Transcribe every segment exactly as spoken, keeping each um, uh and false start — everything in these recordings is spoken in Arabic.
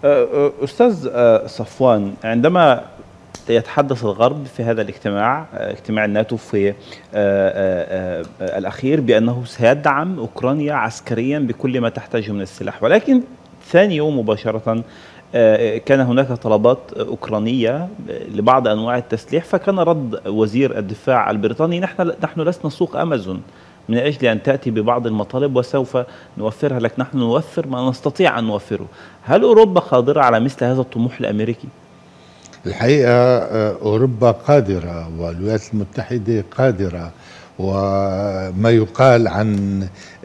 أستاذ صفوان، عندما يتحدث الغرب في هذا الاجتماع، اجتماع الناتو في الأخير، بأنه سيدعم أوكرانيا عسكريا بكل ما تحتاجه من السلاح، ولكن ثاني يوم مباشرة كان هناك طلبات أوكرانية لبعض أنواع التسليح، فكان رد وزير الدفاع البريطاني: نحن نحن لسنا سوق أمازون من أجل أن تأتي ببعض المطالب وسوف نوفرها لك، نحن نوفر ما نستطيع أن نوفره. هل أوروبا قادرة على مثل هذا الطموح الأمريكي؟ الحقيقة أوروبا قادرة والولايات المتحدة قادرة، وما يقال عن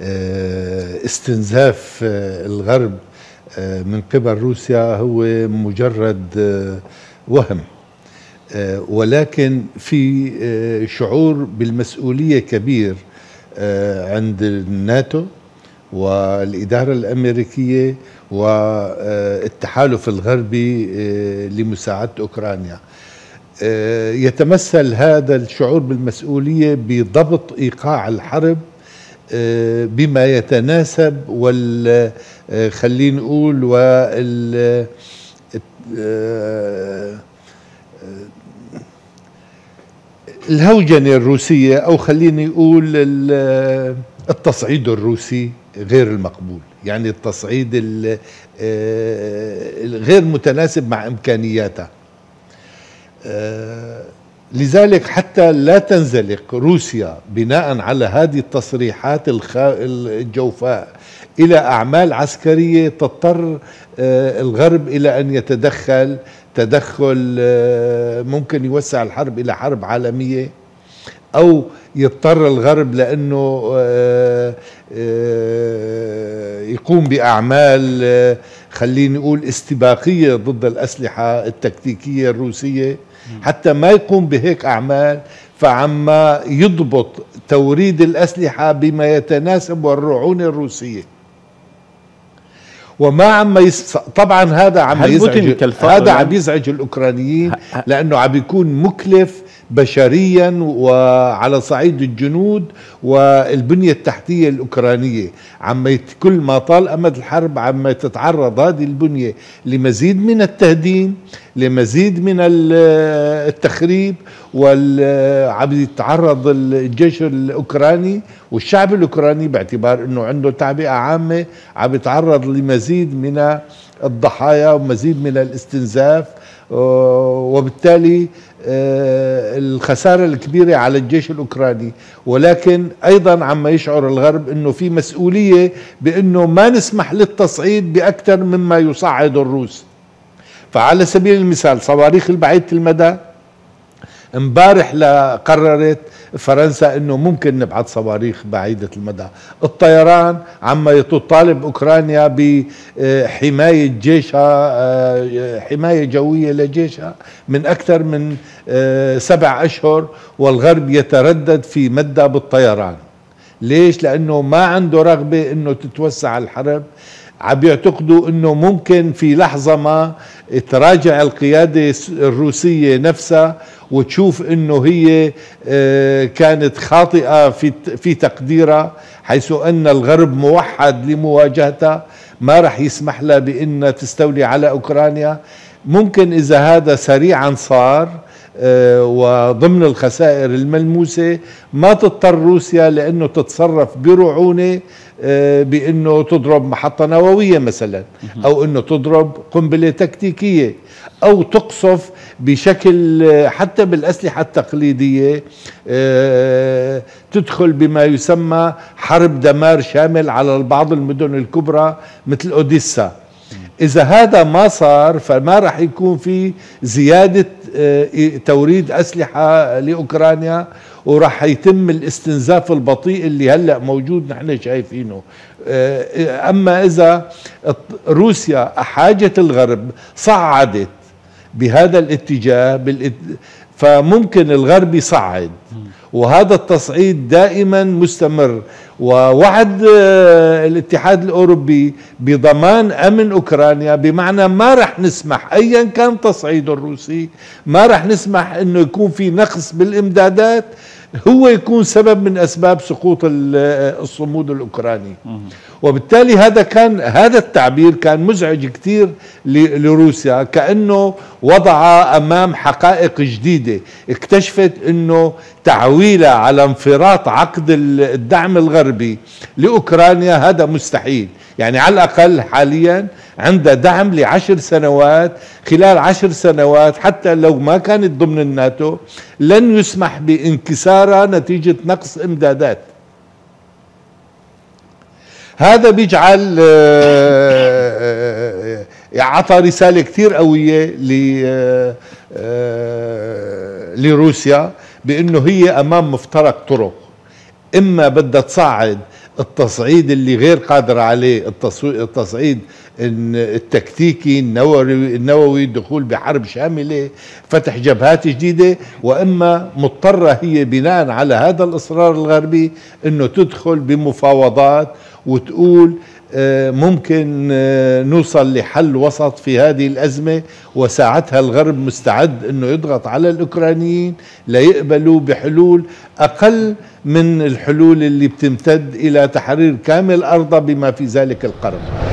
استنزاف الغرب من قبل روسيا هو مجرد وهم، ولكن في شعور بالمسؤولية كبير عند الناتو والإدارة الأمريكية والتحالف الغربي لمساعدة أوكرانيا. يتمثل هذا الشعور بالمسؤولية بضبط إيقاع الحرب بما يتناسب وال خلينا نقول وال الهوجنة الروسية، أو خليني نقول التصعيد الروسي غير المقبول، يعني التصعيد الغير متناسب مع إمكانياتها. لذلك حتى لا تنزلق روسيا بناء على هذه التصريحات الجوفاء إلى أعمال عسكرية، تضطر الغرب إلى أن يتدخل تدخل ممكن يوسع الحرب إلى حرب عالمية، أو يضطر الغرب لأنه يقوم بأعمال خليني نقول استباقية ضد الأسلحة التكتيكية الروسية. حتى ما يقوم بهيك أعمال، فعما يضبط توريد الأسلحة بما يتناسب والرعونة الروسية، وما عم يس... طبعا هذا عم يزعج هذا عم يزعج الأوكرانيين، لأنه عم يكون مكلف بشريا وعلى صعيد الجنود والبنية التحتية الأوكرانية. عم يت... كل ما طال أمد الحرب عم تتعرض هذه البنية لمزيد من التهديم، لمزيد من التخريب، وعم يتعرض الجيش الأوكراني والشعب الأوكراني باعتبار أنه عنده تعبئة عامة عم يتعرض لمزيد من الضحايا ومزيد من الاستنزاف، وبالتالي الخسارة الكبيرة على الجيش الأوكراني. ولكن أيضا عم يشعر الغرب أنه في مسؤولية بأنه ما نسمح للتصعيد بأكثر مما يصعد الروس. فعلى سبيل المثال صواريخ البعيدة المدى، امبارح قررت فرنسا انه ممكن نبعث صواريخ بعيدة المدى. الطيران عما تطالب اوكرانيا بحماية جيشها، حماية جوية لجيشها من اكثر من سبع اشهر، والغرب يتردد في مدها بالطيران. ليش؟ لانه ما عنده رغبة انه تتوسع الحرب. عم يعتقدوا انه ممكن في لحظة ما تراجع القيادة الروسية نفسها وتشوف انه هي كانت خاطئة في في تقديرها، حيث ان الغرب موحد لمواجهتها، ما رح يسمح لها بان تستولي على اوكرانيا. ممكن اذا هذا سريعا صار وضمن الخسائر الملموسة، ما تضطر روسيا لأنه تتصرف برعونة بأنه تضرب محطة نووية مثلا، أو أنه تضرب قنبلة تكتيكية، أو تقصف بشكل حتى بالأسلحة التقليدية، تدخل بما يسمى حرب دمار شامل على بعض المدن الكبرى مثل أوديسا. إذا هذا ما صار فما رح يكون في زيادة توريد أسلحة لأوكرانيا، ورح يتم الاستنزاف البطيء اللي هلأ موجود نحن شايفينه. أما إذا روسيا أحاجت الغرب صعدت بهذا الاتجاه فممكن الغرب يصعد، وهذا التصعيد دائما مستمر. ووعد الاتحاد الأوروبي بضمان أمن أوكرانيا، بمعنى ما رح نسمح أيا كان تصعيد الروسي، ما رح نسمح أنه يكون في نقص بالإمدادات هو يكون سبب من أسباب سقوط الصمود الأوكراني. وبالتالي هذا كان هذا التعبير كان مزعج كثير لروسيا، كأنه وضع أمام حقائق جديدة، اكتشفت أنه تعويلها على انفراط عقد الدعم الغربي لأوكرانيا هذا مستحيل. يعني على الأقل حاليا عندها دعم لعشر سنوات، خلال عشر سنوات حتى لو ما كانت ضمن الناتو لن يسمح بانكسارها نتيجة نقص إمدادات. هذا بيجعل يعطى رسالة كثير قوية لروسيا بأنه هي أمام مفترق طرق، إما بدها تصعد التصعيد اللي غير قادر عليه، التصعيد التكتيكي النووي النووي الدخول بحرب شاملة، فتح جبهات جديدة، وإما مضطرة هي بناء على هذا الإصرار الغربي أنه تدخل بمفاوضات وتقول ممكن نوصل لحل وسط في هذه الأزمة، وساعتها الغرب مستعد أنه يضغط على الأوكرانيين ليقبلوا بحلول أقل من الحلول اللي بتمتد إلى تحرير كامل أرضها بما في ذلك القرن.